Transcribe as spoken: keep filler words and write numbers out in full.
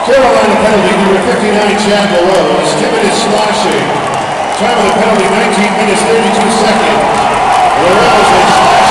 Carolina penalty, number fifty-nine, Chad Malone. Timid is sloshing. Time of the penalty, nineteen minutes, thirty-two seconds. Laurel's